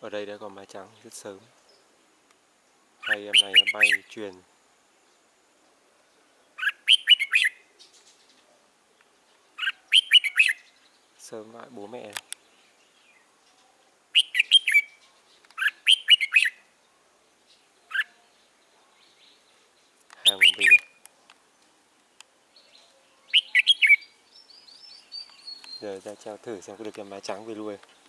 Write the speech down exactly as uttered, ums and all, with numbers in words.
Ở đây đã có mai trắng rất sớm. Hai em này nó bay truyền sớm lại bố mẹ này. Hàng của mình này. Giờ ra treo thử xem có được cái mai trắng về nuôi.